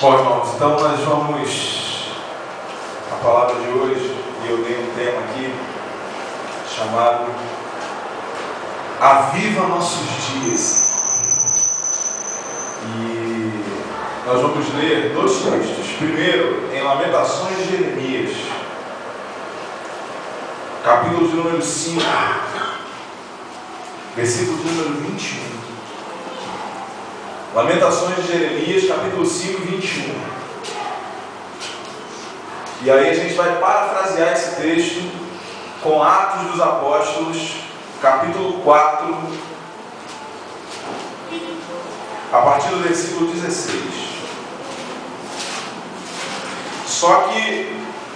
Bom, irmãos, então nós vamos a palavra de hoje, e eu dei um tema aqui chamado Aviva Nossos Dias. E nós vamos ler dois textos. Primeiro, em Lamentações de Jeremias, capítulo de número 5, versículo de número 21. Lamentações de Jeremias, capítulo 5, 21. E aí a gente vai parafrasear esse texto com Atos dos Apóstolos, capítulo 4, a partir do versículo 16. Só que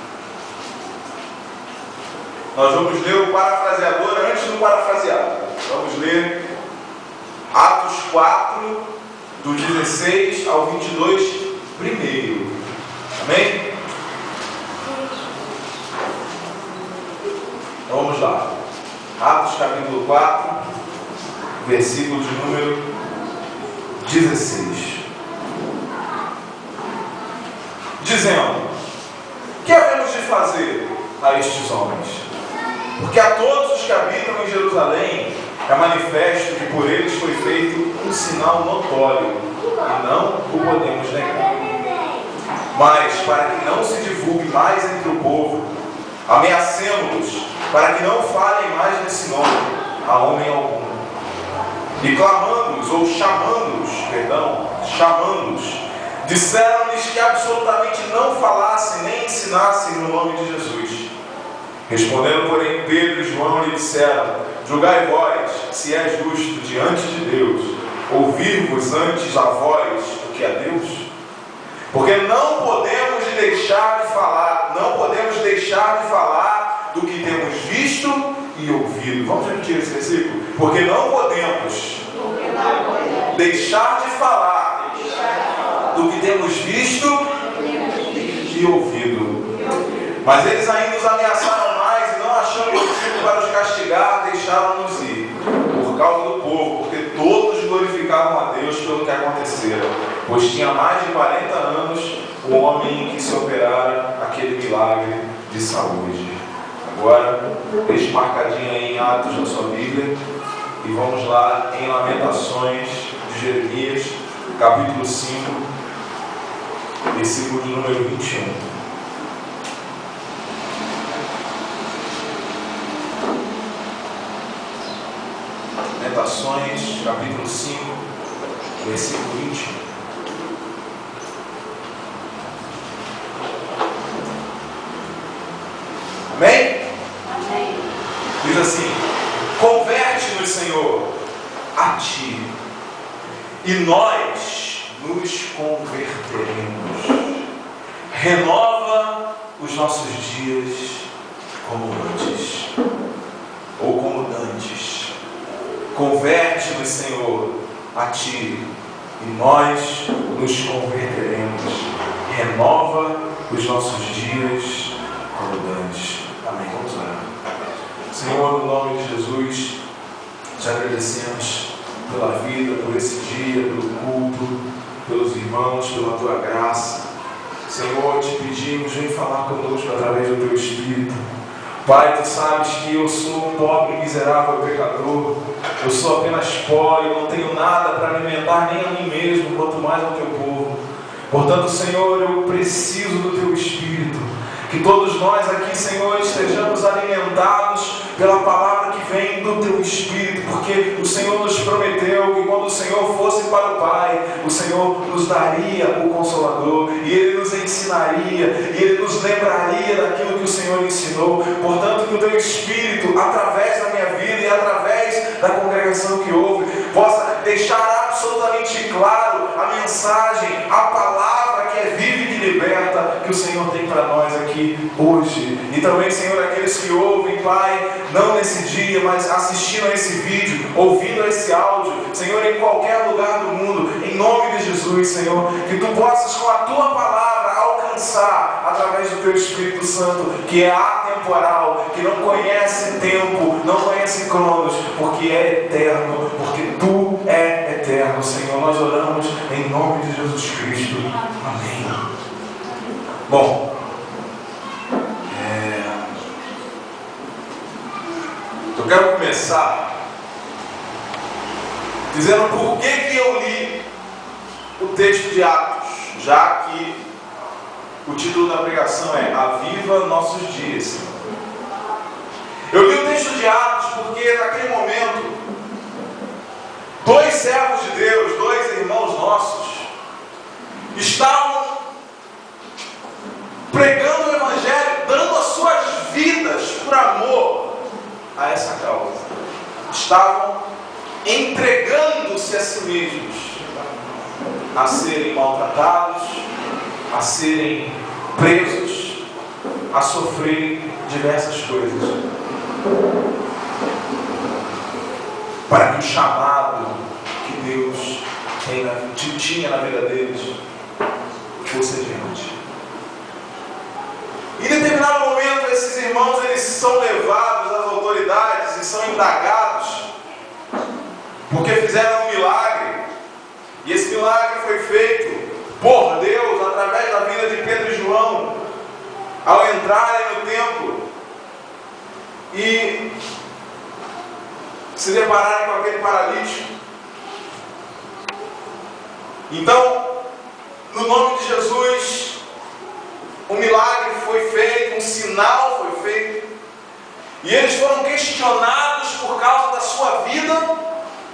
nós vamos ler o parafraseador antes do parafraseado. Vamos ler Atos 4, do 16 ao 22 primeiro. Amém? Então vamos lá. Atos capítulo 4, versículo de número 16. Dizendo: que havemos de fazer a estes homens? Porque a todos os que habitam em Jerusalém é manifesto que por eles foi feito um sinal notório, e não o podemos negar. Mas, para que não se divulgue mais entre o povo, ameacemos-los, para que não falem mais nesse nome a homem algum. E clamando-os, ou chamando-os, disseram-lhes que absolutamente não falassem nem ensinassem no nome de Jesus. Respondendo, porém, Pedro e João lhe disseram: julgai vós, se é justo diante de Deus, ouvir-vos antes a vós do que a Deus? Porque não podemos deixar de falar do que temos visto e ouvido. Vamos repetir esse versículo? Porque não podemos deixar de falar do que temos visto e ouvido. Mas eles ainda os ameaçaram mais, e não achando motivo para os castigar, deixaram-nos ir, por causa do povo, porque todos glorificavam a Deus pelo que acontecera, pois tinha mais de 40 anos o homem em que se operara aquele milagre de saúde. Agora, deixe marcadinho aí em Atos da sua Bíblia, e vamos lá em Lamentações de Jeremias, capítulo 5, versículo de número 21. Lamentações, capítulo 5, versículo 21. Amém? Amém. Diz assim: converte-nos, Senhor, a Ti, e nós nos converteremos. Renova os nossos dias como antes, ou como dantes. Converte-nos, Senhor, a Ti, e nós nos converteremos. Renova os nossos dias como dantes. Amém. Vamos orar. Senhor, no nome de Jesus, te agradecemos pela vida, por esse dia, pelo culto, pelos irmãos, pela Tua graça. Senhor, te pedimos, vem falar conosco através do Teu Espírito. Pai, Tu sabes que eu sou um pobre, miserável pecador. Eu sou apenas pó e não tenho nada para alimentar nem a mim mesmo, quanto mais ao Teu povo. Portanto, Senhor, eu preciso do Teu Espírito. Que todos nós aqui, Senhor, estejamos alimentados pela palavra que vem do Teu Espírito, porque o Senhor nos prometeu que quando o Senhor fosse para o Pai, o Senhor nos daria o Consolador, e Ele nos ensinaria, e Ele nos lembraria daquilo que o Senhor ensinou. Portanto, que o Teu Espírito, através da minha vida e através da congregação que ouve, possa deixar absolutamente claro a mensagem, a palavra que é viva e que liberta, que o Senhor tem para nós aqui hoje. E também, Senhor, aqueles que ouvem, Pai, não nesse dia, mas assistindo a esse vídeo, ouvindo a esse áudio, Senhor, em qualquer lugar do mundo, em nome de Jesus, Senhor, que Tu possas com a Tua palavra alcançar, através do Teu Espírito Santo, que é atemporal, que não conhece tempo, não conhece cronos, porque é eterno, porque Tu é eterno, Senhor. Nós oramos em nome de Jesus Cristo. Amém. Bom, eu quero começar dizendo por que eu li o texto de Atos, já que o título da pregação é Aviva Nossos Dias. Eu li o texto de Atos porque naquele momento, dois servos de Deus, dois irmãos nossos, estavam pregando o Evangelho, dando as suas vidas por amor a essa causa. Estavam entregando-se a si mesmos a serem maltratados, a serem presos, a sofrerem diversas coisas, para que o chamado que Deus tinha na vida deles fosse adiante. Em determinado momento, esses irmãos eles são levados às autoridades e são indagados porque fizeram um milagre, e esse milagre foi feito por Deus através da vida de Pedro e João ao entrarem no templo e se depararem com aquele paralítico. Então, no nome de Jesus, um milagre foi feito, um sinal foi feito, e eles foram questionados por causa da sua vida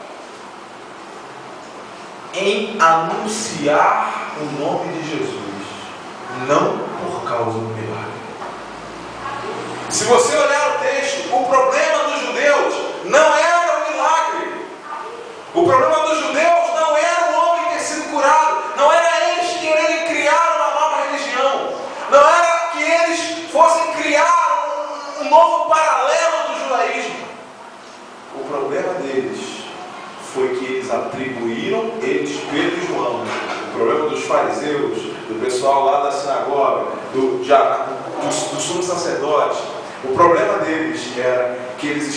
em anunciar o nome de Jesus, não por causa do milagre. Se você olhar o texto, o problema dos judeus não era o milagre. O problema dos judeus não era o homem ter sido curado, não era eles quererem criar uma nova religião, não era que eles fossem criar um novo paralelo do judaísmo. O problema deles foi que eles atribuíram, Pedro e João, o problema dos fariseus, do pessoal lá da sinagoga, dos sumos sacerdotes, o problema deles era que eles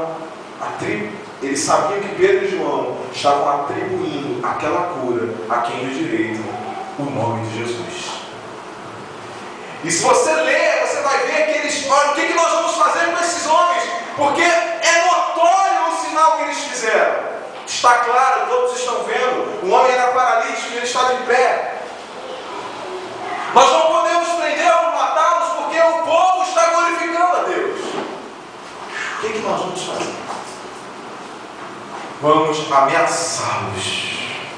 sabiam que Pedro e João estavam atribuindo aquela cura a quem de direito o nome de Jesus. E se você ler, você vai ver que eles, olha, o que nós vamos fazer com esses homens? Porque é notório o sinal que eles fizeram. Está claro, todos estão vendo. O homem era paralítico e ele está de pé. Nós não podemos prendê-los, matá-los, porque o povo está glorificando a Deus. O que nós vamos fazer? Vamos ameaçá-los.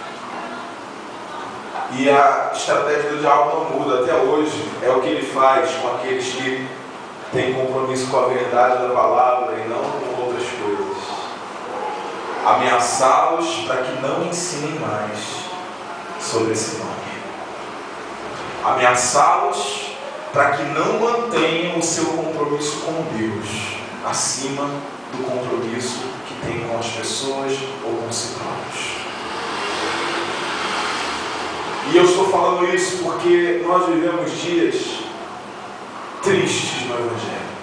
E a estratégia do diabo não muda até hoje. É o que ele faz com aqueles que têm compromisso com a verdade da palavra e não com outras coisas. Ameaçá-los para que não ensinem mais sobre esse nome. Ameaçá-los para que não mantenham o seu compromisso com Deus acima do compromisso que tem com as pessoas ou com si próprios. E eu estou falando isso porque nós vivemos dias tristes no Evangelho.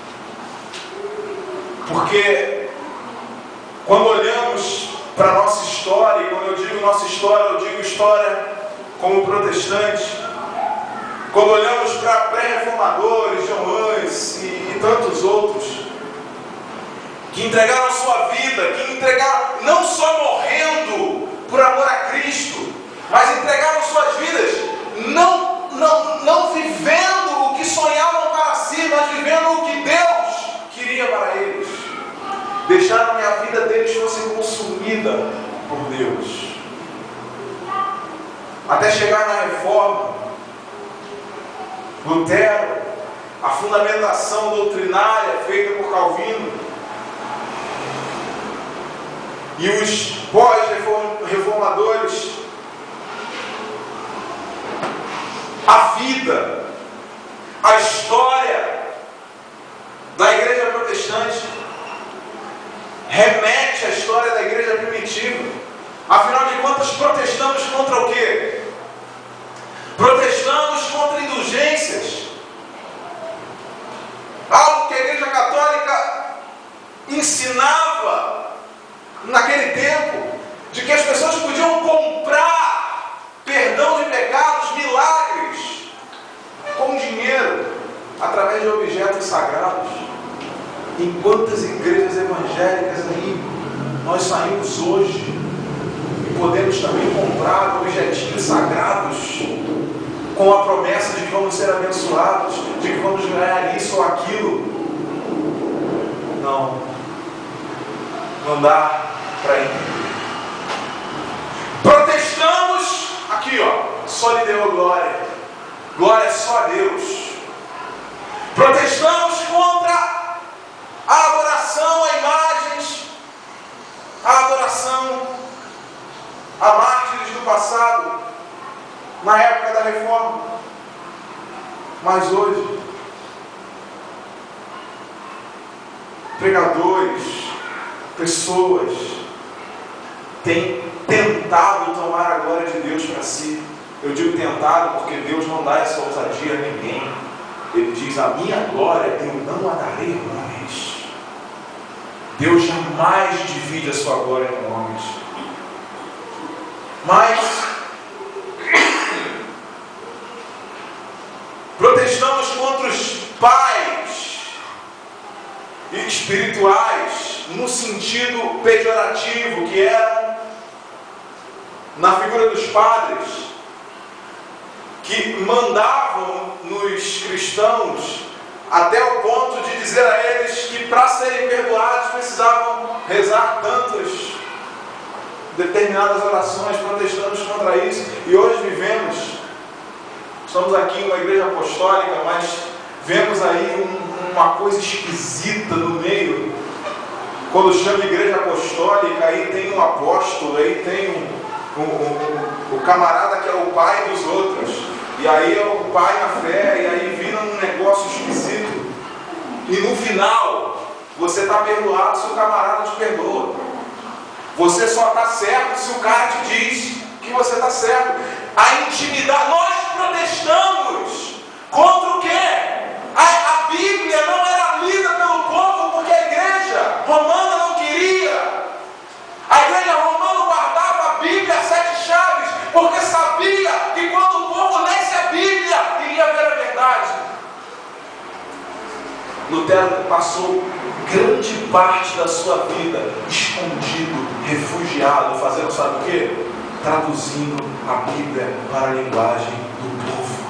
Porque quando olhamos para a nossa história, e quando eu digo nossa história, eu digo história como protestante, quando olhamos para pré-reformadores, John Huss e tantos outros, que entregaram a sua vida, que entregaram não só morrendo por amor a Cristo, mas entregaram suas vidas não vivendo o que sonhavam para si, mas vivendo o que Deus queria para eles. Deixaram que a vida deles fosse consumida por Deus. Até chegar na Reforma, Lutero, a fundamentação doutrinária feita por Calvino, e os pós-reformadores, a vida, a história da igreja protestante remete à história da igreja primitiva. Afinal de contas, protestamos contra o quê? Protestamos contra indulgências. ensinava naquele tempo de que as pessoas podiam comprar perdão de pecados, milagres, com dinheiro, através de objetos sagrados. Em quantas igrejas evangélicas aí nós saímos hoje e podemos também comprar objetinhos sagrados com a promessa de que vamos ser abençoados, de que vamos ganhar isso ou aquilo? Não dá para entender. Protestamos aqui, só lhe deu a glória. Glória só a Deus. Protestamos contra a adoração a imagens, a adoração a mártires do passado, na época da reforma. Mas hoje, pregadores, pessoas têm tentado tomar a glória de Deus para si. Eu digo tentado porque Deus não dá essa ousadia a ninguém. Ele diz: a minha glória eu não a darei a homens. Deus jamais divide a sua glória com homens. Mas protestamos contra os pais espirituais no sentido pejorativo, que eram na figura dos padres, que mandavam nos cristãos até o ponto de dizer a eles que para serem perdoados precisavam rezar tantas determinadas orações. Protestamos contra isso e hoje estamos aqui em uma igreja apostólica, mas vemos aí uma coisa esquisita no meio. Quando chama igreja apostólica, aí tem um apóstolo, aí tem o camarada que é o pai dos outros, e aí é o pai na fé, e aí vira um negócio esquisito. E no final, você está perdoado se o camarada te perdoa. Você só está certo se o cara te diz que você está certo. A intimidade, nós protestamos contra o quê? A Bíblia não era lida pelo povo porque a igreja romana não queria. A igreja romana guardava a Bíblia a 7 chaves, porque sabia que quando o povo lesse a Bíblia, iria ver a verdade. Lutero passou grande parte da sua vida escondido, refugiado, fazendo sabe o quê? Traduzindo a Bíblia para a linguagem do povo.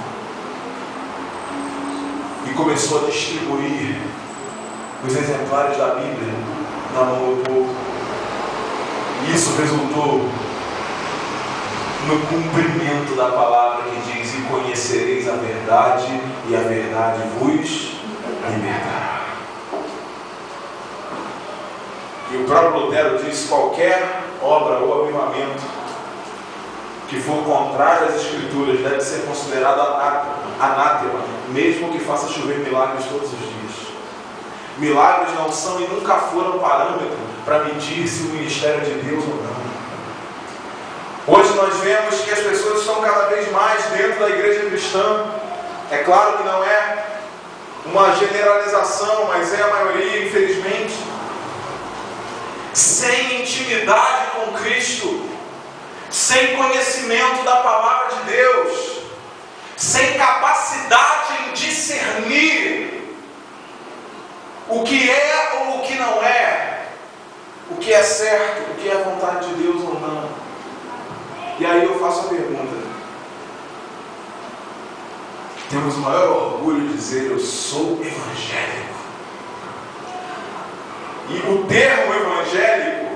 E começou a distribuir os exemplares da Bíblia na mão do povo. E isso resultou no cumprimento da palavra que diz: e conhecereis a verdade, e a verdade vos libertará. E o próprio Lutero diz: qualquer obra ou avivamento que for contrário às Escrituras deve ser considerado anátema, mesmo que faça chover milagres todos os dias. Milagres não são e nunca foram parâmetro para medir se o ministério é de Deus ou não. Hoje nós vemos que as pessoas estão cada vez mais dentro da igreja cristã. É claro que não é uma generalização, mas é a maioria, infelizmente, sem intimidade com Cristo, sem conhecimento da palavra de Deus, sem capacidade em discernir o que é ou o que não é, o que é certo, o que é a vontade de Deus ou não. E aí eu faço a pergunta: temos o maior orgulho de dizer eu sou evangélico? E o termo evangélico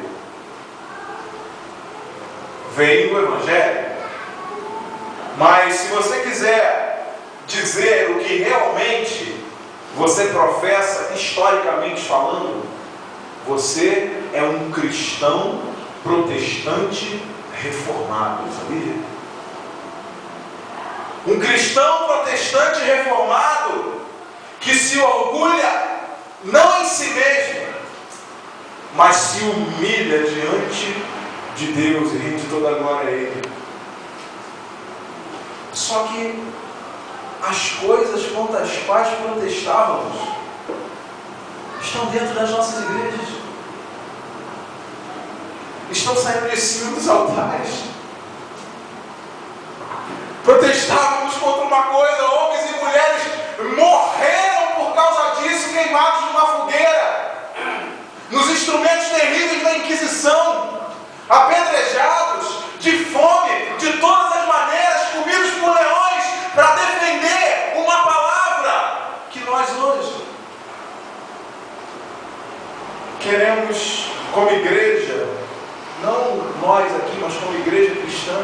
vem do evangelho. Mas se você quiser dizer o que realmente você professa, historicamente falando, você é um cristão protestante reformado, sabia? Um cristão protestante reformado que se orgulha não em si mesmo, mas se humilha diante de Deus e rende toda a glória a Ele. Só que as coisas contra as quais protestávamos estão dentro das nossas igrejas. estão saindo de cima dos altares. Protestávamos contra uma coisa, homens e mulheres morreram por causa disso, queimados numa fogueira, nos instrumentos terríveis da Inquisição, apedrejados, de fome, de todas as maneiras, comidos por leões, para defender uma palavra que nós hoje queremos, como igreja, não nós aqui, mas como igreja cristã,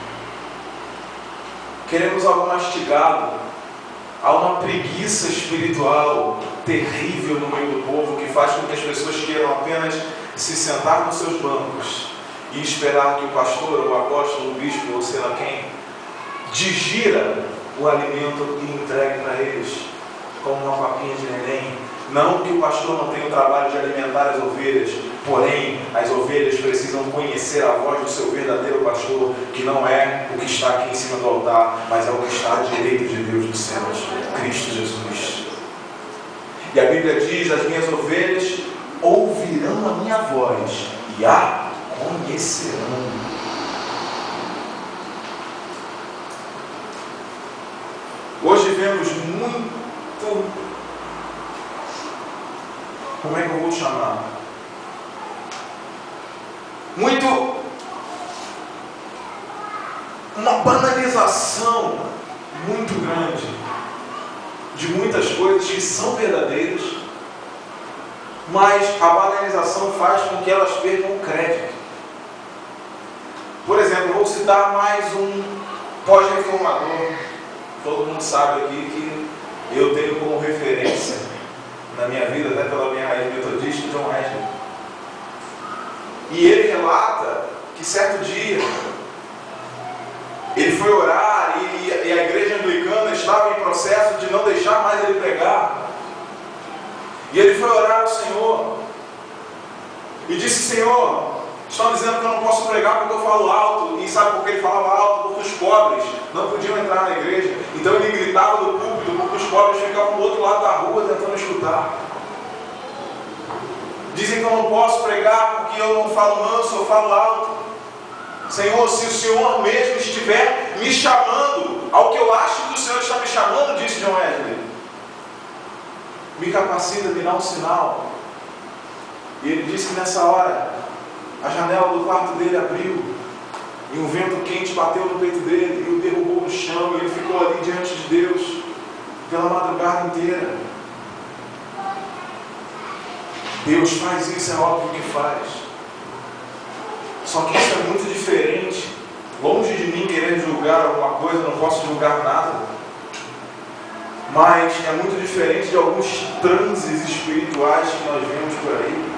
queremos algo mastigado. Há uma preguiça espiritual terrível no meio do povo que faz com que as pessoas queiram apenas se sentar nos seus bancos e esperar que o pastor, o apóstolo, o bispo, ou sei lá quem, digira o alimento e entregue para eles como uma papinha de neném. Não que o pastor não tenha o trabalho de alimentar as ovelhas, porém as ovelhas precisam conhecer a voz do seu verdadeiro pastor, que não é o que está aqui em cima do altar, mas é o que está à direita de Deus dos céus, Cristo Jesus. E a Bíblia diz: as minhas ovelhas ouvirão a minha voz e a conhecerão. Hoje vemos muito, como é que eu vou chamar? Uma banalização muito grande de muitas coisas que são verdadeiras, mas a banalização faz com que elas percam o crédito. Por exemplo, vou citar mais um pós-reformador. Todo mundo sabe aqui que eu tenho como referência na minha vida, até pela minha raiz metodista, John Wesley. E ele relata que certo dia ele foi orar e a igreja anglicana estava em processo de não deixar mais ele pregar. E ele foi orar ao Senhor e disse: Senhor, estão dizendo que eu não posso pregar porque eu falo alto. E sabe por que ele falava alto? Porque os pobres não podiam entrar na igreja. Então ele gritava do púlpito porque os pobres ficavam do outro lado da rua tentando escutar. Dizem que eu não posso pregar porque eu não falo manso, eu falo alto. Senhor, se o Senhor mesmo estiver me chamando ao que eu acho que o Senhor está me chamando, disse John Wesley, me capacita, me dá um sinal. E ele disse que nessa hora a janela do quarto dele abriu e um vento quente bateu no peito dele e o derrubou no chão, e ele ficou ali diante de Deus pela madrugada inteira. Deus faz isso, é óbvio que faz. Só que isso é muito diferente. Longe de mim querer julgar alguma coisa, não posso julgar nada. Mas é muito diferente de alguns transes espirituais que nós vemos por aí.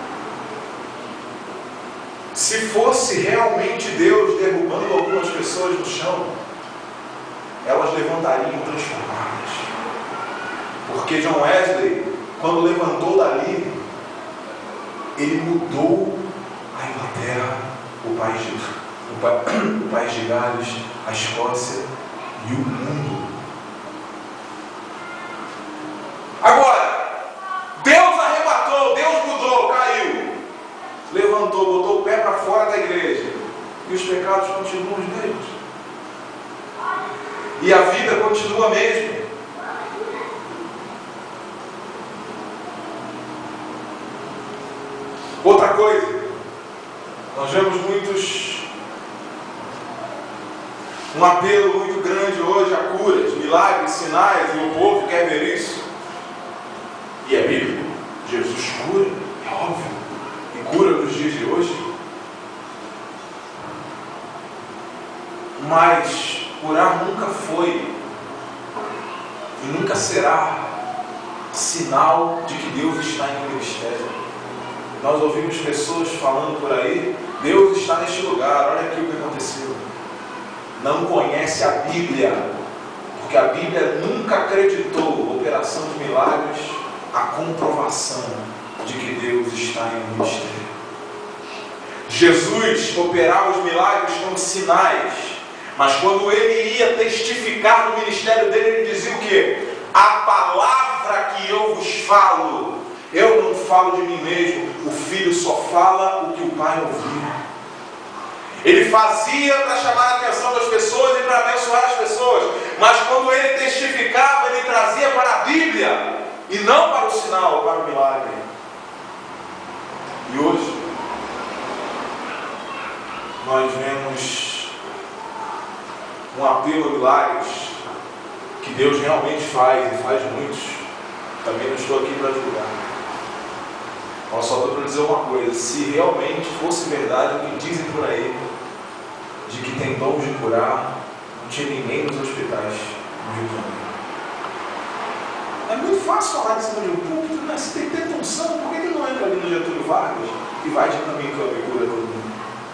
Se fosse realmente Deus derrubando algumas pessoas no chão, elas levantariam transformadas. Porque John Wesley, quando levantou dali, ele mudou a Inglaterra, o país de Gales, a Escócia e o mundo. Agora, Deus arrebatou, Deus mudou, caiu, levantou, botou o pé para fora da igreja, e os pecados continuam os mesmos, e a vida continua a mesma. Outra coisa, nós vemos um apelo muito grande hoje a curas, milagres, sinais, e o povo quer ver isso. E é bíblico, Jesus cura, é óbvio, e cura nos dias de hoje. Mas curar nunca foi e nunca será sinal de que Deus está em um ministério. Nós ouvimos pessoas falando por aí: Deus está neste lugar, olha aqui o que aconteceu. Não conhece a Bíblia, porque a Bíblia nunca acreditou operação de milagres, a comprovação de que Deus está em um ministério. Jesus operava os milagres como sinais, mas quando ele ia testificar no ministério dele, ele dizia o quê? A palavra que eu vos falo, eu não falo de mim mesmo, o Filho só fala o que o Pai ouviu. Ele fazia para chamar a atenção das pessoas e para abençoar as pessoas. Mas quando ele testificava, ele trazia para a Bíblia e não para o sinal, para o milagre. E hoje nós vemos um apelo a milagres que Deus realmente faz e faz muitos. Também não estou aqui para julgar. Eu só estou para dizer uma coisa: se realmente fosse verdade o que dizem por aí, de que tem dom de curar, não tinha ninguém nos hospitais no Rio de Janeiro. É muito fácil falar de cima de um púlpito, né? Você tem que ter unção. Por que ele não entra ali no Getúlio Vargas e vai de caminho que e cura todo mundo?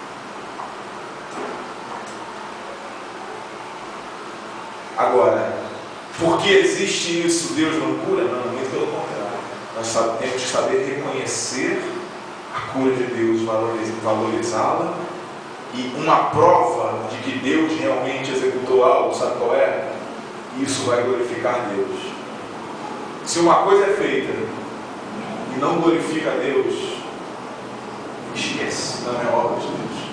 Agora, porque existe isso, Deus não cura? Não, muito pelo contrário. Nós temos que saber reconhecer a cura de Deus, valorizá-la. E uma prova de que Deus realmente executou algo, sabe qual é? Isso vai glorificar Deus. Se uma coisa é feita e não glorifica a Deus, esquece, não é obra de Deus.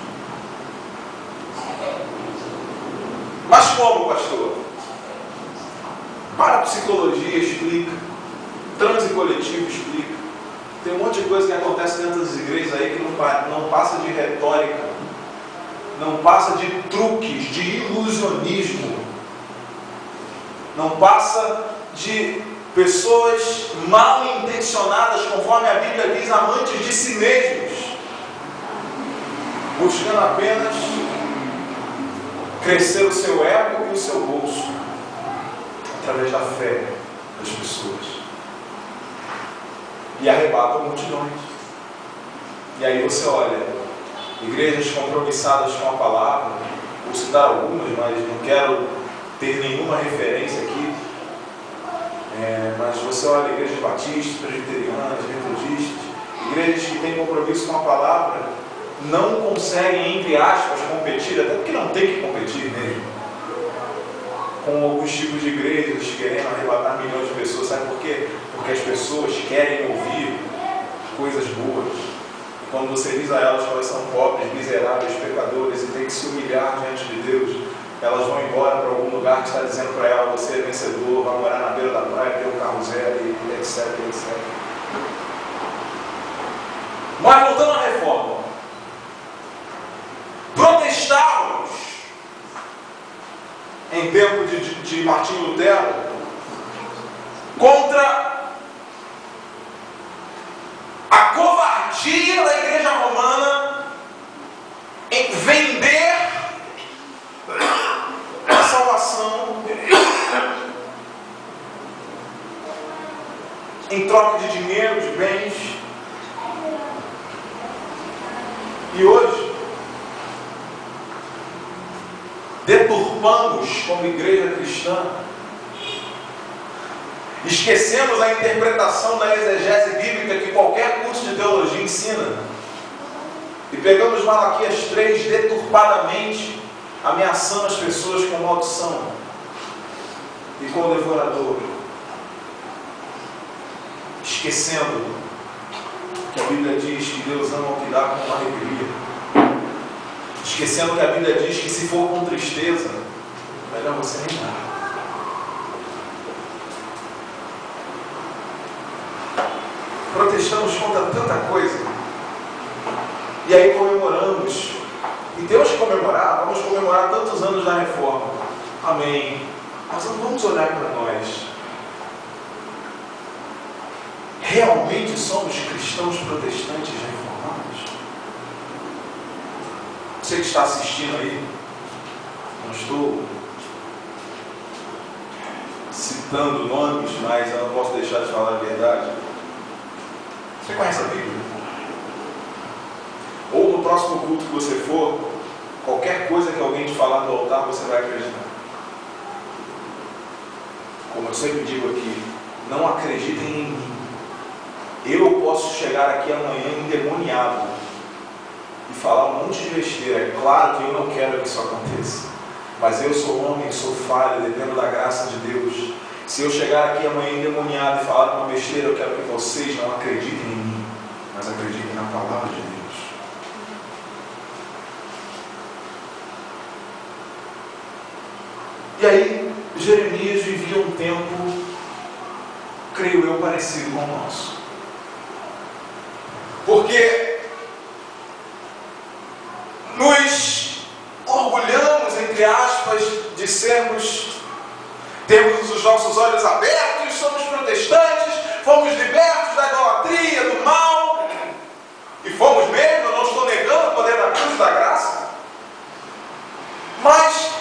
Mas como, pastor? Parapsicologia explica, transe coletivo explica. Tem um monte de coisa que acontece dentro das igrejas aí que não passa de retórica, não passa de truques, de ilusionismo, não passa de pessoas mal intencionadas, conforme a Bíblia diz, amantes de si mesmos, buscando apenas crescer o seu ego e o seu bolso, através da fé das pessoas, e arrebatam multidões. E aí você olha, igrejas compromissadas com a palavra, vou citar algumas, mas não quero ter nenhuma referência aqui, mas você olha igrejas batistas, presbiterianas, metodistas, igrejas que têm compromisso com a palavra, não conseguem, entre aspas, competir, até porque não tem que competir mesmo, com alguns tipos de igrejas querendo arrebatar milhões de pessoas. Sabe por quê? Porque as pessoas querem ouvir coisas boas. E quando você diz a elas que elas são pobres, miseráveis, pecadores e têm que se humilhar diante de Deus, elas vão embora para algum lugar que está dizendo para ela: você é vencedor, vai morar na beira da praia, ter um carro zero, e etc, etc. Mas voltando à reforma, protestávamos em tempo de Martinho Lutero contra a covardia da Igreja Romana em vender a salvação em troca de dinheiro, de bens. E hoje deturpamos como igreja cristã, esquecemos a interpretação da exegese bíblica que qualquer curso de teologia ensina, e pegamos Malaquias 3 deturpadamente, ameaçando as pessoas com maldição e com o devorador, esquecendo que a Bíblia diz que Deus ama o que dá com alegria, esquecendo que a Bíblia diz que se for com tristeza, melhor você nem dar. Protestamos contra tanta coisa, e aí comemoramos, e temos que comemorar, vamos comemorar tantos anos da reforma, amém, mas não vamos olhar para nós. Realmente somos cristãos protestantes reformados? Você que está assistindo aí, não estou citando nomes, mas eu não posso deixar de falar a verdade. Você conhece a Bíblia? Ou no próximo culto que você for, qualquer coisa que alguém te falar do altar, você vai acreditar. Como eu sempre digo aqui, não acreditem em mim. Eu posso chegar aqui amanhã endemoniado e falar um monte de besteira. É claro que eu não quero que isso aconteça, mas eu sou homem, sou falho, dependo da graça de Deus. Se eu chegar aqui amanhã endemoniado e falar uma besteira, eu quero que vocês não acreditem em mim, mas acreditem na palavra de Deus. Jeremias vivia um tempo, creio eu, parecido com o nosso. Porque nos orgulhamos, entre aspas, de temos os nossos olhos abertos, somos protestantes, fomos libertos da idolatria, do mal, e fomos mesmo, eu não estou negando o poder da cruz e da graça, mas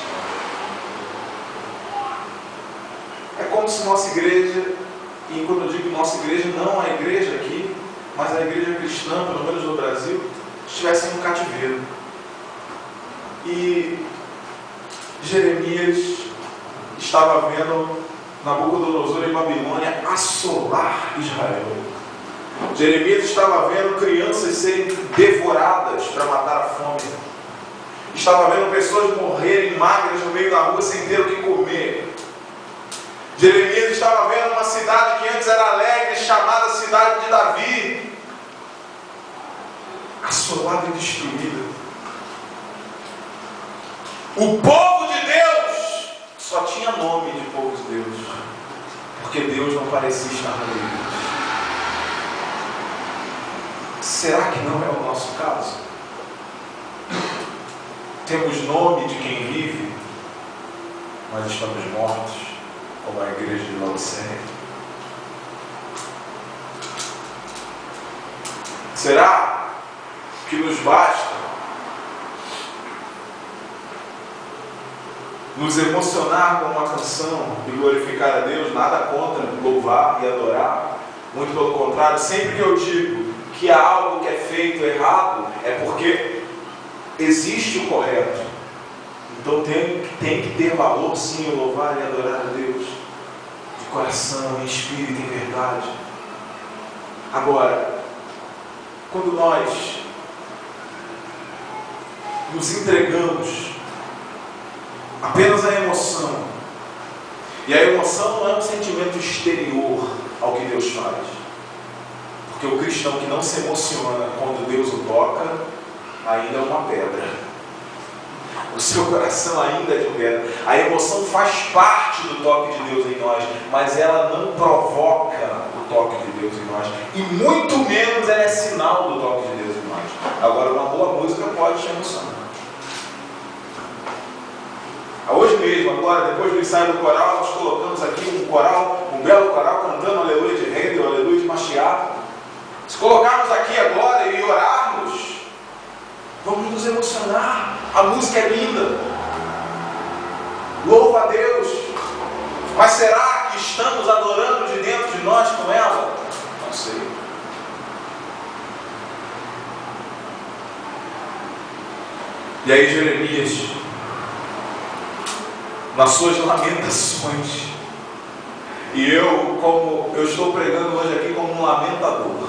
é como se nossa igreja, e quando eu digo nossa igreja, não a igreja aqui, mas a igreja cristã, pelo menos no Brasil, estivesse em um cativeiro. E Jeremias estava vendo Nabucodonosor em Babilônia assolar Israel. Jeremias estava vendo crianças serem devoradas para matar a fome. Estava vendo pessoas morrerem magras no meio da rua sem ter o que comer. Jeremias estava vendo uma cidade que antes era alegre, chamada cidade de Davi, assolada e destruída. O povo de Deus só tinha nome de povo de Deus, porque Deus não parecia estar no meio deles. Será que não é o nosso caso? Temos nome de quem vive, mas estamos mortos, como a igreja de Laodiceia. Será que nos basta nos emocionar com uma canção e glorificar a Deus? Nada contra louvar e adorar, muito pelo contrário. Sempre que eu digo que há algo que é feito errado, é porque existe o correto. Então tem que ter valor, sim, o louvar e adorar a Deus de coração, em espírito, em verdade. Agora, quando nós nos entregamos apenas à emoção, e a emoção não é um sentimento exterior ao que Deus faz, porque o cristão que não se emociona quando Deus o toca, ainda é uma pedra. O seu coração ainda é de pedra. A emoção faz parte do toque de Deus em nós, mas ela não provoca o toque de Deus em nós, e muito menos ela é sinal do toque de Deus em nós. Agora, uma boa música pode te emocionar. Hoje mesmo, agora, depois do ensaio do coral, nós colocamos aqui um belo coral cantando aleluia de Handel, aleluia de Machiavelli. Se colocarmos aqui agora e orarmos, vamos nos emocionar. A música é linda, louva a Deus, mas será que estamos adorando de dentro de nós com ela? Não sei. E aí Jeremias, nas suas lamentações, e eu estou pregando hoje aqui como um lamentador.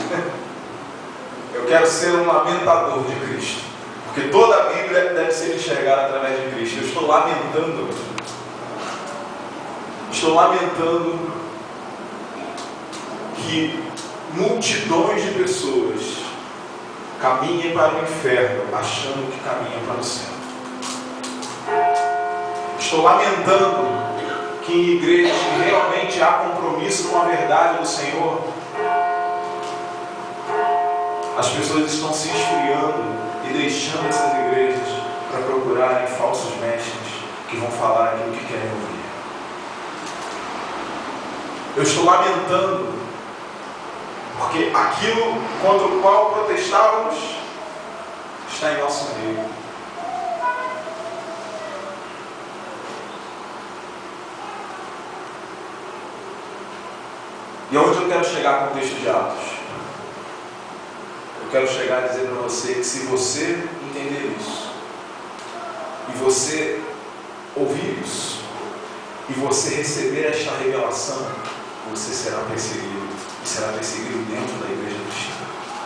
Eu quero ser um lamentador de Cristo, porque toda a Bíblia deve ser enxergada através de Cristo. Eu estou lamentando que multidões de pessoas caminhem para o inferno achando que caminham para o céu. Estou lamentando que em igrejas que realmente há compromisso com a verdade do Senhor, as pessoas estão se esfriando e deixando essas igrejas para procurarem falsos mestres que vão falar aquilo que querem ouvir. Eu estou lamentando porque aquilo contra o qual protestávamos está em nosso meio. E aonde eu quero chegar com o texto de Atos? Eu quero chegar a dizer para você que se você entender isso, e você ouvir isso, e você receber esta revelação, você será perseguido, e será perseguido dentro da igreja cristã.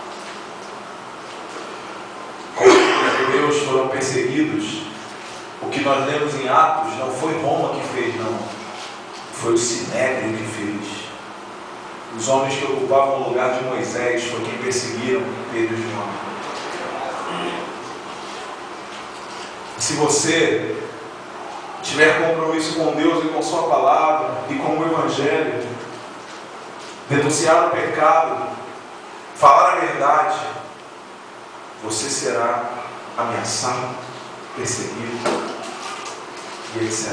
Como os judeus foram perseguidos, o que nós lemos em Atos não foi Roma que fez, não. Foi o Sinédrio que fez. Os homens que ocupavam o lugar de Moisés foi quem perseguiram Pedro e João. Se você tiver compromisso com Deus e com sua palavra e com o Evangelho, denunciar o pecado, falar a verdade, você será ameaçado, perseguido e etc.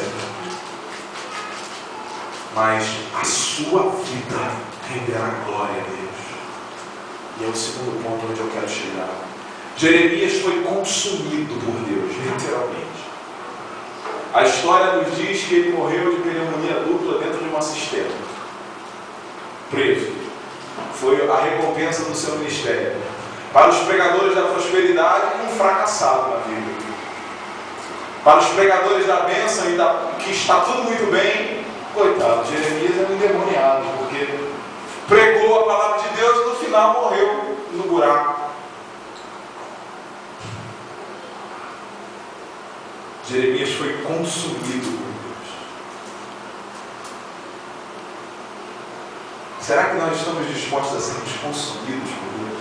Mas a sua vida renderá glória a Deus. E é o segundo ponto onde eu quero chegar. Jeremias foi consumido por Deus, literalmente. A história nos diz que ele morreu de pneumonia dupla dentro de uma cisterna, preso. Foi a recompensa do seu ministério. Para os pregadores da prosperidade, um fracassado na vida. Para os pregadores da bênção e que está tudo muito bem, coitado, Jeremias é um endemoniado, porque pregou a palavra de Deus e no final morreu no buraco. Jeremias foi consumido por Deus. Será que nós estamos dispostos a sermos consumidos por Deus?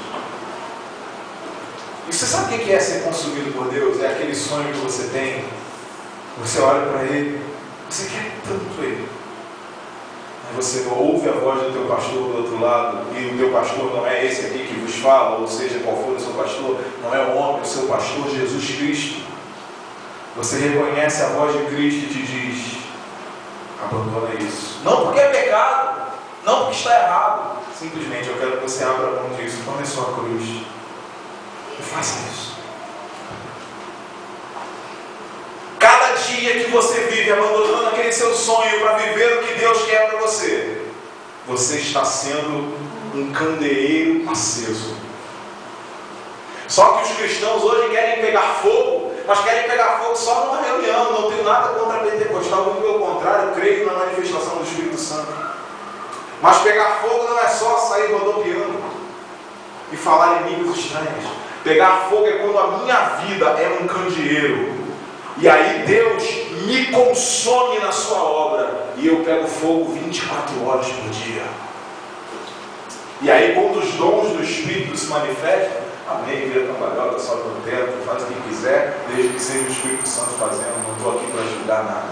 E você sabe o que é ser consumido por Deus? É aquele sonho que você tem, você olha para ele, você quer tanto ele. Aí você ouve a voz do teu pastor do outro lado, e o teu pastor não é esse aqui que vos fala, ou seja, qual for o seu pastor, não é o homem, o seu pastor, Jesus Cristo. Você reconhece a voz de Cristo e te diz: abandona isso. Não porque é pecado, não porque está errado. Simplesmente eu quero que você abra a mão disso. Tome sua cruz e faça isso. Cada dia que você vive abandonando aquele seu sonho para viver o que Deus quer para você, você está sendo um candeeiro aceso. Só que os cristãos hoje querem pegar fogo, mas querem pegar fogo só numa reunião. Não tenho nada contra a pentecostal, muito pelo contrário, eu creio na manifestação do Espírito Santo. Mas pegar fogo não é só sair rodopiando e falar em línguas estranhas. Pegar fogo é quando a minha vida é um candeeiro, e aí Deus me consome na sua obra, e eu pego fogo 24 horas por dia. E aí quando os dons do Espírito se manifestam, amém, vira cambalhota, sobe no teto, faz o que quiser, desde que seja o Espírito Santo fazendo, não estou aqui para ajudar nada.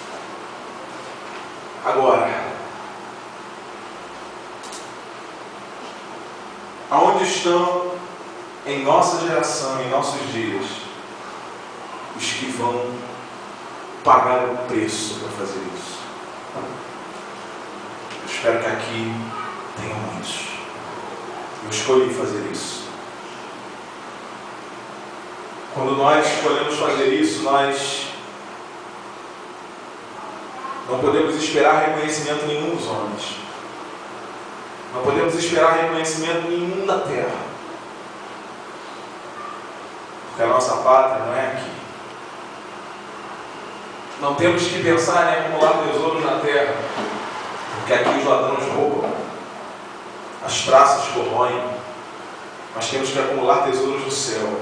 Agora, aonde estão em nossa geração, em nossos dias, os que vão pagar o preço para fazer isso? Eu espero que aqui tenham muitos. Eu escolhi fazer isso. Quando nós escolhemos fazer isso, nós não podemos esperar reconhecimento nenhum dos homens. Não podemos esperar reconhecimento nenhum da terra. Porque a nossa pátria não é aqui. Não temos que pensar em acumular tesouros na terra, porque aqui os ladrões roubam, as traças corroem, mas temos que acumular tesouros no céu.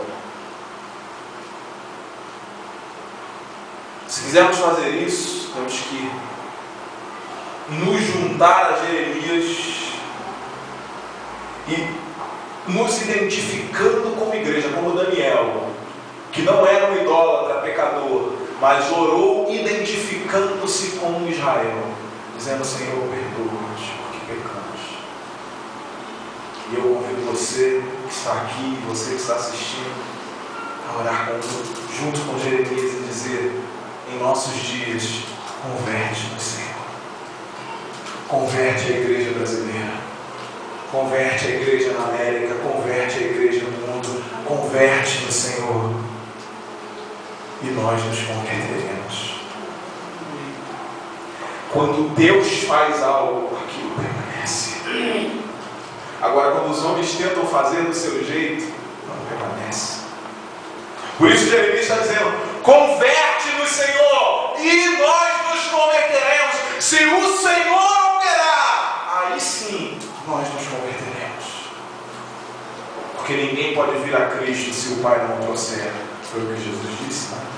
Se quisermos fazer isso, temos que nos juntar a Jeremias e nos identificando como igreja, como Daniel, que não era um idólatra, pecador, mas orou identificando-se com Israel, dizendo: Senhor, perdoa-nos porque pecamos. E eu convido você que está aqui, você que está assistindo, a orar junto com Jeremias e dizer: em nossos dias, converte-nos, Senhor. Converte a igreja brasileira, converte a igreja na América, converte a igreja no mundo, converte-nos, Senhor, e nós nos converteremos. Quando Deus faz algo, aquilo permanece. Agora, quando os homens tentam fazer do seu jeito, não permanece. Por isso Jeremias está dizendo: converte-nos, Senhor, e nós nos converteremos. Se o Senhor operar, aí sim nós nos converteremos. Porque ninguém pode vir a Cristo se o Pai não o trouxer. Foi o que Jesus disse, né?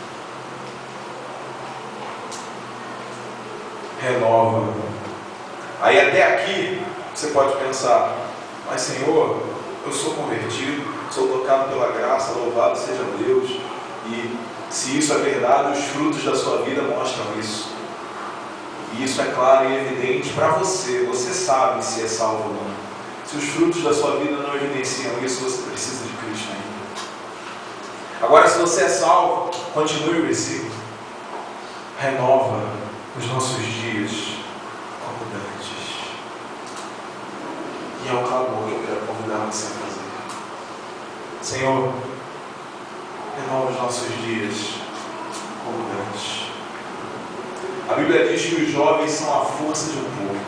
Renova. Aí até aqui você pode pensar: mas Senhor, eu sou convertido, sou tocado pela graça, louvado seja Deus, e Se isso é verdade, os frutos da sua vida mostram isso. E isso é claro e evidente para você. Você sabe se é salvo ou não. Se os frutos da sua vida não evidenciam isso, você precisa de Cristo ainda. Agora, se você é salvo, continue o versículo. Renova os nossos dias como dantes. E é um clamor que eu quero convidar você a fazer. Senhor, renova os nossos dias como dantes. A Bíblia diz que os jovens são a força de um povo.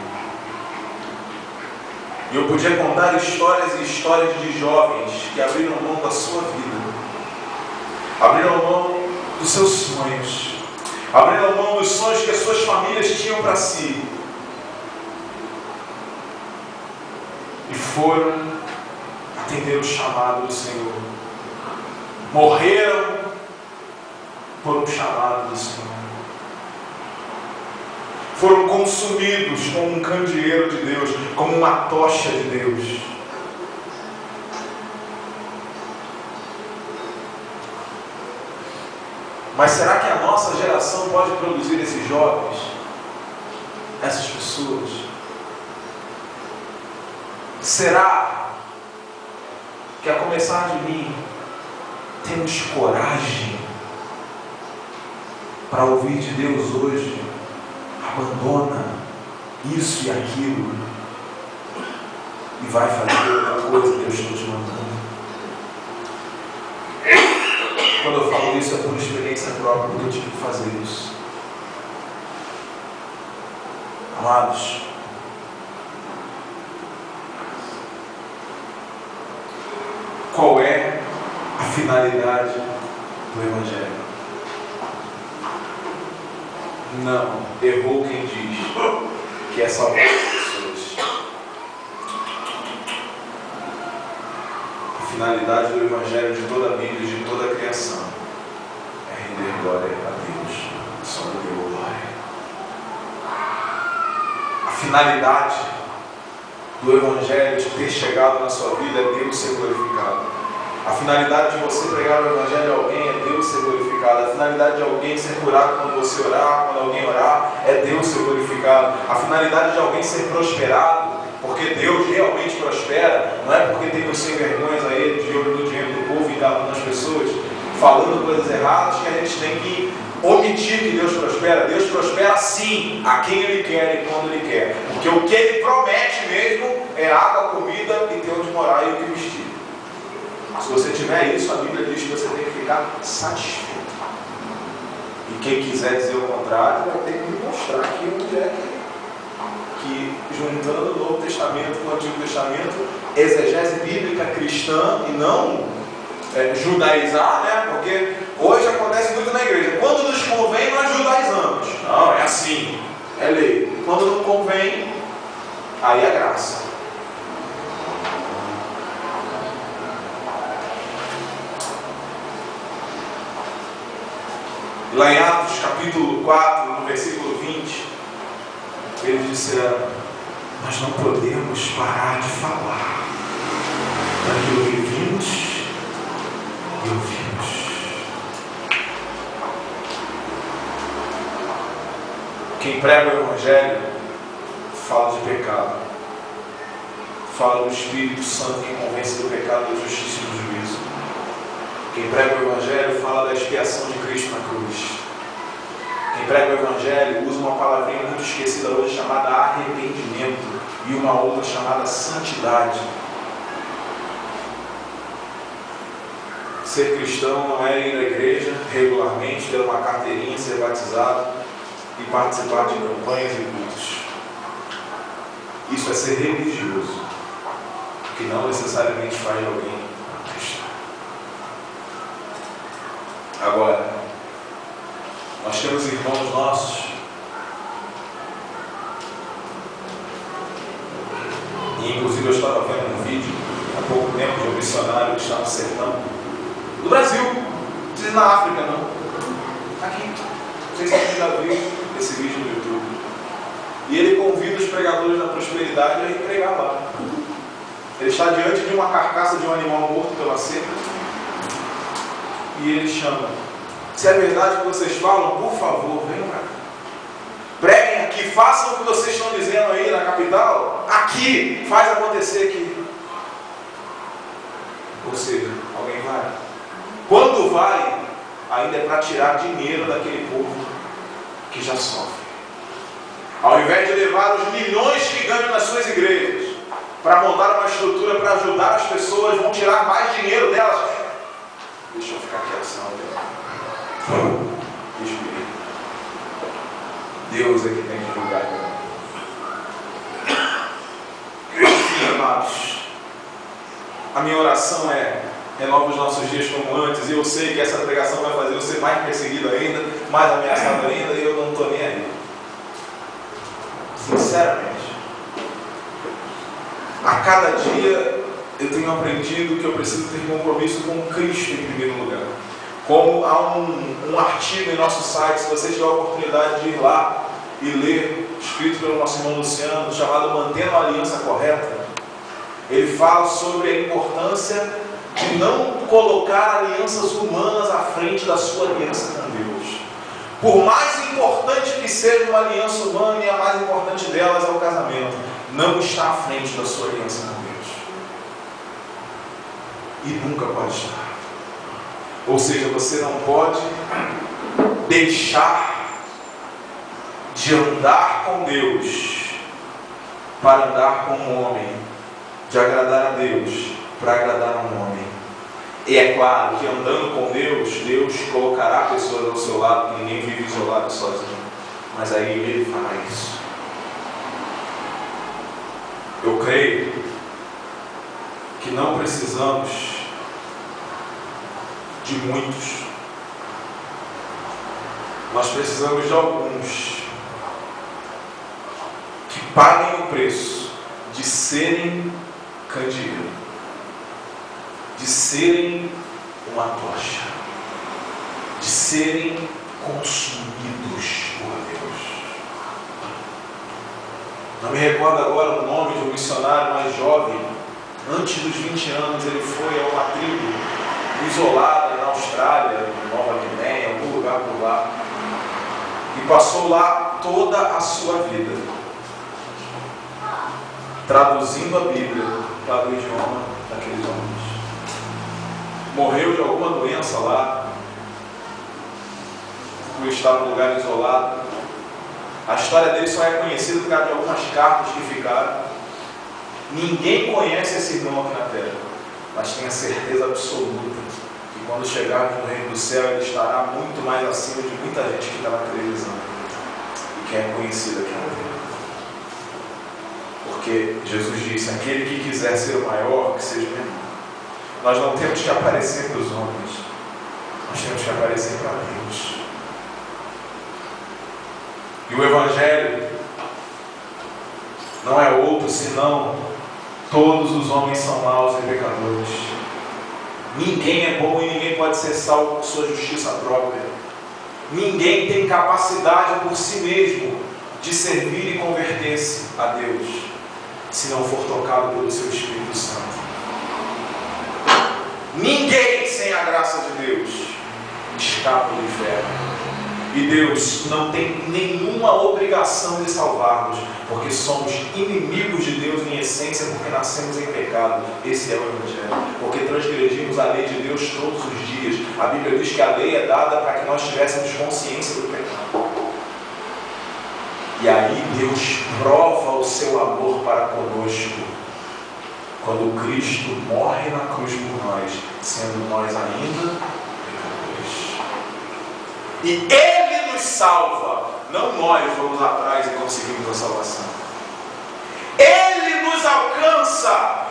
E eu podia contar histórias e histórias de jovens que abriram mão da sua vida, abriram mão dos seus sonhos, abriram mão dos sonhos que as suas famílias tinham para si, e foram atender o chamado do Senhor. Morreram por um chamado do Senhor. Foram consumidos como um candeeiro de Deus, como uma tocha de Deus. Mas será que a nossa geração pode produzir esses jovens? Essas pessoas? Será que, a começar de mim, temos coragem para ouvir de Deus hoje? Abandona isso e aquilo e vai fazer outra coisa que eu estou te mandando. Quando eu falo isso é por experiência própria, porque eu tive que fazer isso. Amados, qual é a finalidade do Evangelho? Não, errou quem diz que é salvar as pessoas. A finalidade do Evangelho de toda a Bíblia e de toda a criação é render glória a Deus. Só deu glória. A finalidade do Evangelho de ter chegado na sua vida é Deus ser glorificado. A finalidade de você pregar o Evangelho a alguém é Deus ser glorificado. A finalidade de alguém ser curado quando você orar, quando alguém orar, é Deus ser glorificado. A finalidade de alguém ser prosperado, porque Deus realmente prospera, não é porque temos sem vergonhas a Ele de olho no dinheiro do povo e enganando as pessoas, falando coisas erradas, que a gente tem que omitir que Deus prospera. Deus prospera sim, a quem Ele quer e quando Ele quer. Porque o que Ele promete mesmo é água, comida e ter onde morar e o que vestir. Se você tiver isso, a Bíblia diz que você tem que ficar satisfeito. E quem quiser dizer o contrário, vai ter que me mostrar aqui onde é que juntando o Novo Testamento com o Antigo Testamento, exegese bíblica cristã e não judaizar, né? Porque hoje acontece muito na igreja. Quando nos convém, nós judaizamos. Não, é assim, é lei. Quando não convém, aí é graça. Lá em Atos capítulo 4, no versículo 20, eles disseram: nós não podemos parar de falar daquilo que vimos e ouvimos. Quem prega o Evangelho fala de pecado, fala do Espírito Santo que convence do pecado, da justiça e do juízo. Quem prega o Evangelho fala da expiação de Cristo na cruz. Quem prega o Evangelho usa uma palavrinha muito esquecida hoje chamada arrependimento e uma outra chamada santidade. Ser cristão não é ir à igreja regularmente, ter uma carteirinha, ser batizado e participar de campanhas e cultos. Isso é ser religioso, que não necessariamente faz de alguém cristão. Agora, nós temos irmãos nossos e inclusive eu estava vendo um vídeo há pouco tempo de um missionário que está no sertão do Brasil, não precisa ir na África não, aqui, não sei se você já viu esse vídeo no YouTube, e ele convida os pregadores da prosperidade a ir pregar lá. Ele está diante de uma carcaça de um animal morto pela seca e ele chama Se é verdade o que vocês falam, por favor, venham para cá. Preguem aqui, façam o que vocês estão dizendo aí na capital. Aqui, faz acontecer aqui. Ou seja, alguém vai. Quando vai, ainda é para tirar dinheiro daquele povo que já sofre. Ao invés de levar os milhões que ganham nas suas igrejas para montar uma estrutura para ajudar as pessoas, vão tirar mais dinheiro delas. Deixa eu ficar quieto, senão Deus é que tem que julgar. Enfim, amados, a minha oração é: renova os nossos dias como antes. E eu sei que essa pregação vai fazer eu ser mais perseguido ainda, mais ameaçado ainda, e eu não estou nem aí. Sinceramente, a cada dia eu tenho aprendido que eu preciso ter compromisso com Cristo em primeiro lugar. Como há um artigo em nosso site, se você tiver a oportunidade de ir lá e ler, escrito pelo nosso irmão Luciano, chamado Mantendo a Aliança Correta, ele fala sobre a importância de não colocar alianças humanas à frente da sua aliança com Deus. Por mais importante que seja uma aliança humana, e a mais importante delas é o casamento, não está à frente da sua aliança com Deus. E nunca pode estar. Ou seja, você não pode deixar de andar com Deus para andar com um homem, de agradar a Deus para agradar a um homem. E é claro que andando com Deus, Deus colocará pessoas ao seu lado, porque ninguém vive isolado sozinho. Mas aí Ele fará isso. Eu creio que não precisamos de muitos. Nós precisamos de alguns que paguem o preço de serem candeeiro, de serem uma tocha, de serem consumidos por Deus. Não me recordo agora o nome de um missionário mais jovem. Antes dos 20 anos ele foi a uma tribo isolada na Austrália, Nova Guiné, em algum lugar por lá, e passou lá toda a sua vida traduzindo a Bíblia para o idioma daqueles homens. Morreu de alguma doença lá, por estar num lugar isolado. A história dele só é conhecida por causa de algumas cartas que ficaram. Ninguém conhece esse irmão aqui na terra, mas tenha certeza absoluta que quando chegar no reino do céu, ele estará muito mais acima de muita gente que está na televisão e que é conhecida aqui na terra. Porque Jesus disse: aquele que quiser ser o maior, que seja o menor. Nós não temos que aparecer para os homens, nós temos que aparecer para Deus. E o Evangelho não é outro senão: todos os homens são maus e pecadores. Ninguém é bom e ninguém pode ser salvo por sua justiça própria. Ninguém tem capacidade por si mesmo de servir e converter-se a Deus, se não for tocado pelo seu Espírito Santo. Ninguém sem a graça de Deus escapa do inferno. E Deus não tem nenhuma obrigação de salvar-nos, porque somos inimigos de Deus em essência, porque nascemos em pecado. Esse é o Evangelho. Porque transgredimos a lei de Deus todos os dias. A Bíblia diz que a lei é dada para que nós tivéssemos consciência do pecado. E aí Deus prova o seu amor para conosco quando Cristo morre na cruz por nós, sendo nós ainda pecadores. E Ele nos salva, não nós vamos atrás e conseguimos a salvação. Ele nos alcança,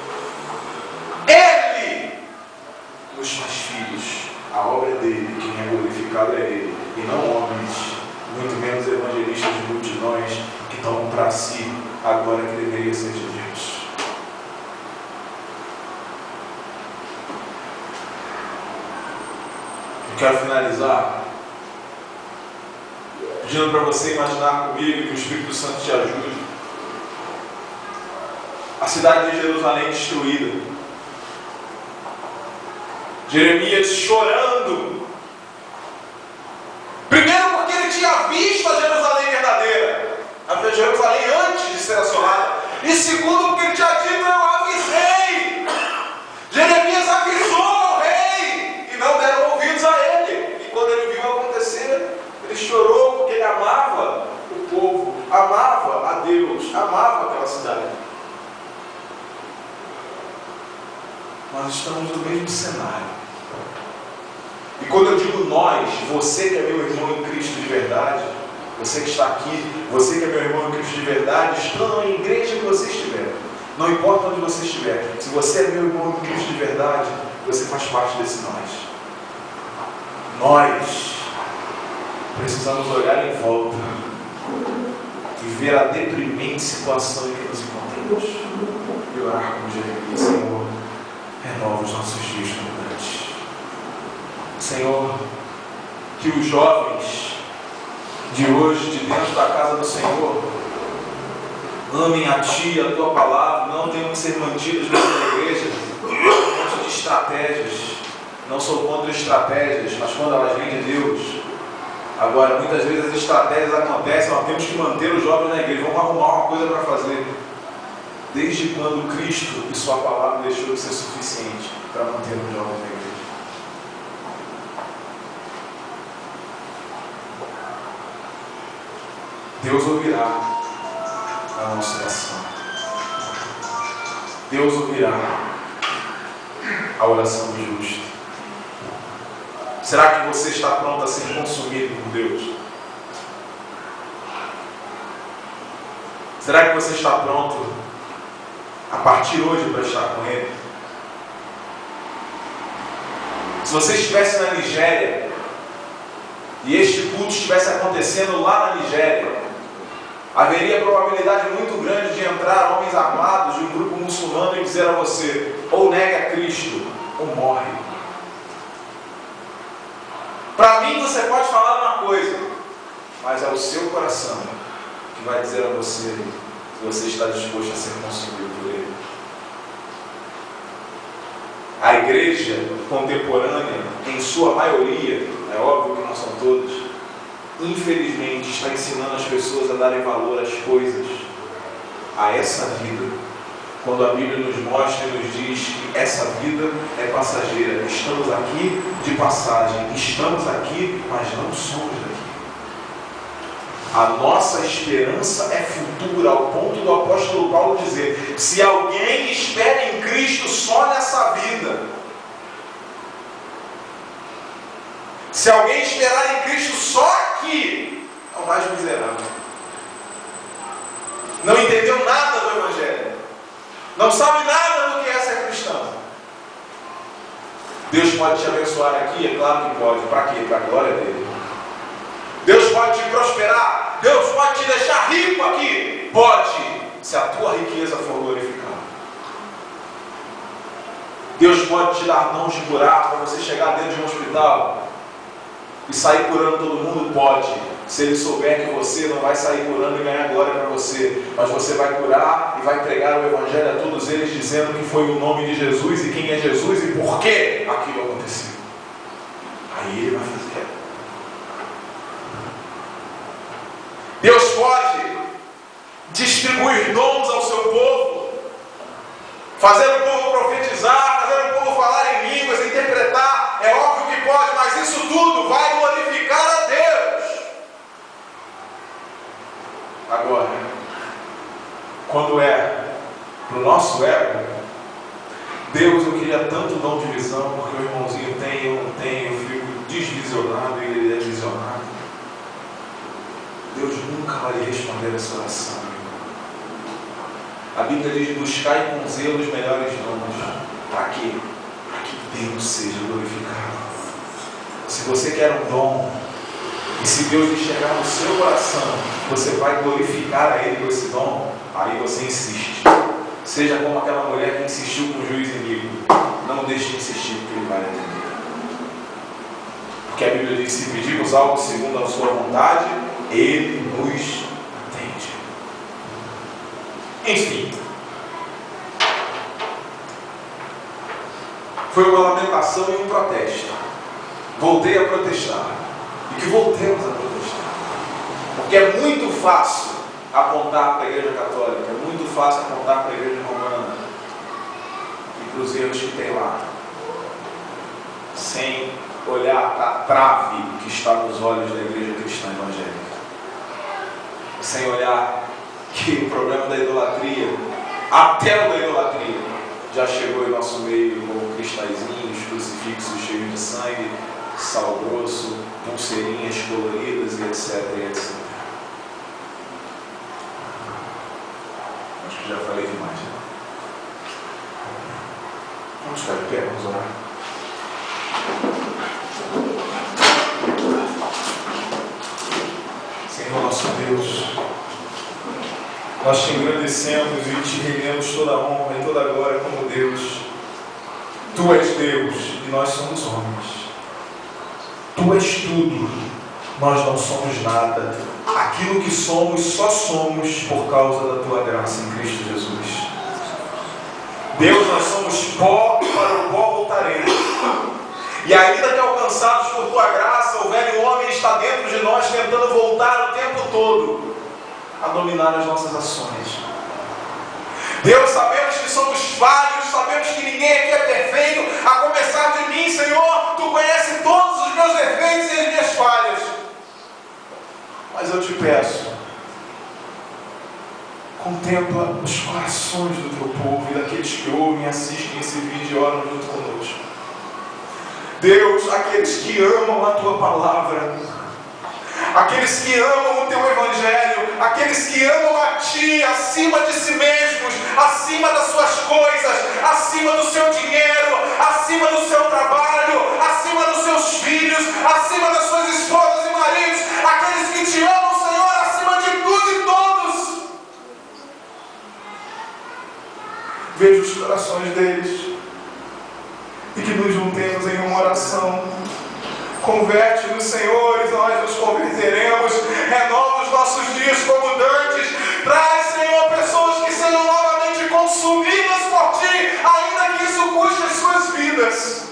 Ele nos faz filhos. A obra é dele, quem é glorificado é Ele, e não homens, muito menos evangelistas de multidões que tomam para si a glória que deveria ser de Deus. Eu quero finalizar pedindo para você imaginar comigo, que o Espírito Santo te ajude, a cidade de Jerusalém destruída, Jeremias chorando tinha visto a Jerusalém verdadeira, a Jerusalém antes de ser assolada. E segundo, porque ele tinha dito: eu avisei. Jeremias avisou ao rei, e não deram ouvidos a ele. E quando ele viu acontecer, ele chorou, porque ele amava o povo, amava a Deus, amava aquela cidade. Nós estamos no mesmo cenário. E quando eu digo nós, você que é meu irmão em Cristo de verdade, você que está aqui, você que é meu irmão em Cristo de verdade, estando na igreja que você estiver, não importa onde você estiver, se você é meu irmão em Cristo de verdade, você faz parte desse nós. Nós precisamos olhar em volta e ver a deprimente situação em que nos encontramos e orar como Jeremias: Senhor, renova os nossos dias abundantes. Senhor, que os jovens de hoje, de dentro da casa do Senhor, amem a Ti, a Tua palavra, não tenham que ser mantidos dentro da igreja diante de estratégias. Não sou contra estratégias, mas quando elas vêm de Deus. Agora, muitas vezes as estratégias acontecem, nós temos que manter os jovens na igreja, vamos arrumar uma coisa para fazer. Desde quando Cristo e Sua palavra deixou de ser suficiente para manter os jovens na igreja? Deus ouvirá a nossa oração. Deus ouvirá a oração do justo. Será que você está pronto a ser consumido por Deus? Será que você está pronto a partir hoje para estar com Ele? Se você estivesse na Nigéria e este culto estivesse acontecendo lá na Nigéria, haveria probabilidade muito grande de entrar homens armados de um grupo muçulmano e dizer a você: ou nega a Cristo, ou morre. Para mim você pode falar uma coisa, mas é o seu coração que vai dizer a você se você está disposto a ser consumido por Ele. A igreja contemporânea, em sua maioria, é óbvio que não são todos, infelizmente está ensinando as pessoas a darem valor às coisas, a essa vida, quando a Bíblia nos mostra e nos diz que essa vida é passageira. Estamos aqui de passagem, estamos aqui, mas não somos daqui. A nossa esperança é futura, ao ponto do apóstolo Paulo dizer: se alguém espera em Cristo só nessa vida, se alguém esperar em Cristo só aqui, é o mais miserável. Não entendeu nada do Evangelho, não sabe nada do que é ser cristão. Deus pode te abençoar aqui? É claro que pode. Para quê? Para a glória dele. Deus pode te prosperar? Deus pode te deixar rico aqui? Pode, se a tua riqueza for glorificada. Deus pode te dar mãos de curar para você chegar dentro de um hospital e sair curando todo mundo? Pode, se Ele souber que você não vai sair curando e ganhar glória para você, mas você vai curar e vai pregar o Evangelho a todos eles, dizendo que foi o nome de Jesus e quem é Jesus e por que aquilo aconteceu. Aí Ele vai fazer. Deus pode distribuir dons ao seu povo, fazer o povo profetizar, fazer o povo falar em línguas, interpretar. É óbvio que pode, mas isso tudo vai glorificar a Deus. Agora, quando é para o nosso ego, Deus, eu queria tanto dom de visão, porque o irmãozinho tem, eu não tenho, eu fico desvisionado e ele é visionado. Deus nunca vai lhe responder essa oração. A Bíblia diz: buscai com zelo os melhores dons. Para quê? Para que Deus seja glorificado. Se você quer um dom, e se Deus enxergar no seu coração, você vai glorificar a Ele com esse dom, aí você insiste. Seja como aquela mulher que insistiu com o juiz iníquo. Não deixe de insistir, porque Ele vai atender. Porque a Bíblia diz: se pedirmos algo segundo a sua vontade, Ele nos atende. Enfim, foi uma lamentação e um protesto. Voltei a protestar. E que voltemos a protestar. Porque é muito fácil apontar para a Igreja Católica, é muito fácil apontar para a Igreja Romana e para os erros que tem lá, sem olhar para a trave que está nos olhos da Igreja Cristã Evangélica, sem olhar que o problema da idolatria, até o da idolatria, já chegou em nosso meio com cristalzinhos, crucifixos cheios de sangue, sal grosso, pulseirinhas coloridas e etc, etc. Acho que já falei demais, né? Vamos ficar de pé, vamos orar. Senhor nosso Deus, nós te engrandecemos e te rendemos toda a honra e toda a glória como Deus. Tu és Deus e nós somos homens. Tu és tudo, nós não somos nada. Aquilo que somos, só somos por causa da Tua graça em Cristo Jesus. Deus, nós somos pó, para o pó voltaremos. E ainda que alcançados por Tua graça, o velho homem está dentro de nós tentando voltar o tempo todo a dominar as nossas ações. Deus, sabemos que somos falhos, sabemos que ninguém aqui é perfeito, a começar de mim, Senhor. Tu conheces todos os meus defeitos e as minhas falhas. Mas eu te peço, contempla os corações do Teu povo e daqueles que ouvem e assistem esse vídeo e oram junto conosco. Deus, aqueles que amam a Tua palavra, aqueles que amam o Teu Evangelho, aqueles que amam a Ti acima de si mesmos, acima das suas coisas, acima do seu dinheiro, acima do seu trabalho, acima dos seus filhos, acima das suas esposas e maridos, aqueles que Te amam, Senhor, acima de tudo e todos. Veja os corações deles e que nos juntemos em uma oração. Converte-nos, Senhor, e nós nos converteremos. Renova os nossos dias como dantes. Traz, Senhor, pessoas que sejam novamente consumidas por Ti, ainda que isso custe as suas vidas.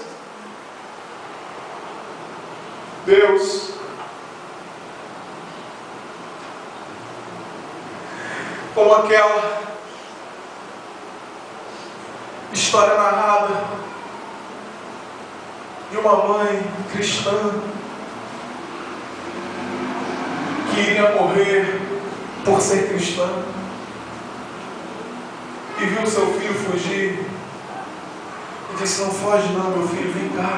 Deus, como aquela história narrada de uma mãe cristã que iria morrer por ser cristã e viu seu filho fugir e disse: não foge não, meu filho,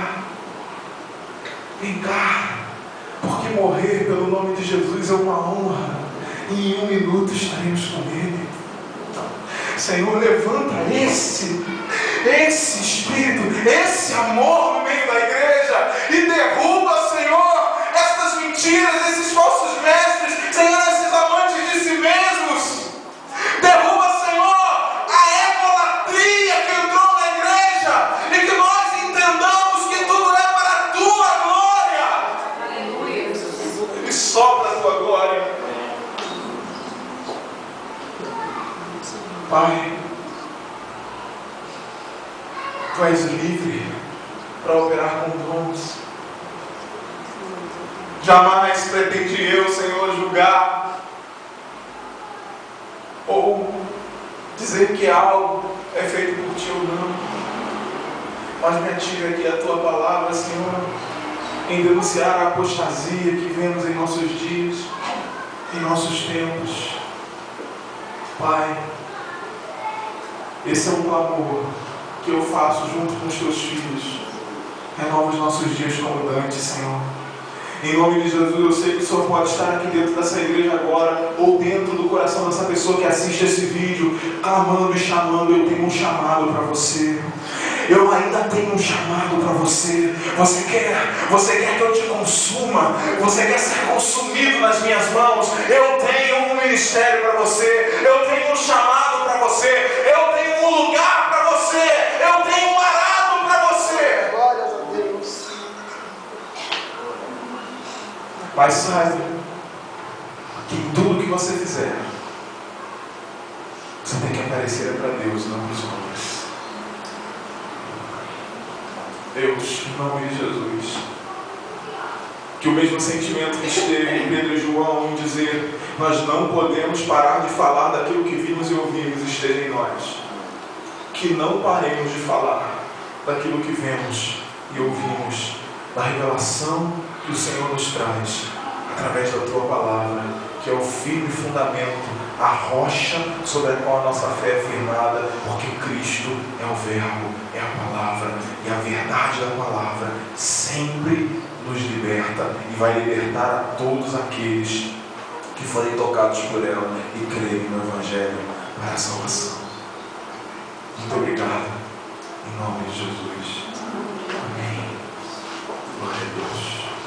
vem cá, porque morrer pelo nome de Jesus é uma honra e em 1 minuto estaremos com Ele. Senhor, levanta esse espírito, esse amor no meio da igreja e derruba, Senhor, estas mentiras, esses falsos mestres, Senhor, esses amantes de si mesmos. Derruba, Senhor, a egolatria que entrou na igreja e que nós entendamos que tudo é para a Tua glória. Aleluia. E sopra a Tua glória. Pai, Tu és livre para operar com dons. Jamais pretendi eu, Senhor, julgar ou dizer que algo é feito por Ti ou não. Mas me ative aqui a Tua palavra, Senhor, em denunciar a apostasia que vemos em nossos dias, em nossos tempos. Pai, esse é um clamor que eu faço junto com os Teus filhos. Renova os nossos dias como dantes, Senhor. Em nome de Jesus, eu sei que o Senhor pode estar aqui dentro dessa igreja agora, ou dentro do coração dessa pessoa que assiste esse vídeo, clamando e chamando. Eu tenho um chamado para você. Eu ainda tenho um chamado para você. Você quer que eu te consuma? Você quer ser consumido nas minhas mãos? Eu tenho um ministério para você. Eu tenho um chamado para você. Eu tenho um lugar para você. Eu tenho um arado para você. Glórias a Deus. Mas saiba que em tudo que você fizer, você tem que aparecer para Deus, não para os homens. Deus, em nome de Jesus, Que o mesmo sentimento que esteve em Pedro e João em dizer: nós não podemos parar de falar daquilo que vimos e ouvimos, esteja em nós. Que não paremos de falar daquilo que vemos e ouvimos, da revelação que o Senhor nos traz através da Tua Palavra, que é o firme fundamento, a rocha sobre a qual a nossa fé é firmada, porque Cristo é o Verbo, é a Palavra, e a verdade da Palavra sempre nos liberta e vai libertar a todos aqueles que forem tocados por ela e crerem no Evangelho para a salvação. Muito obrigado, em nome de Jesus. Amém. Glória a Deus.